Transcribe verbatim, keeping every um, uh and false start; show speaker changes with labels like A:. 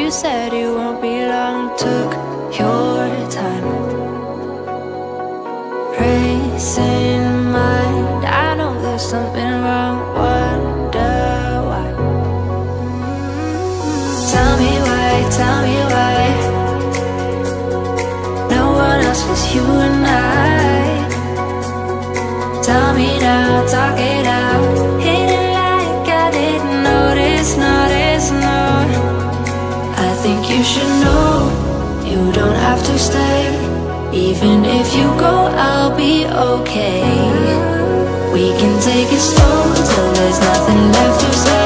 A: you said you won't be long. Took your time, racing mind. I know there's something wrong, wonder why. Tell me why, tell me why. No one else was you and I. Tell me now, talk it out. Hit it like I didn't notice, notice, no. I think you should know you don't have to stay. Even if you go, I'll be okay. We can take it slow till there's nothing left to say.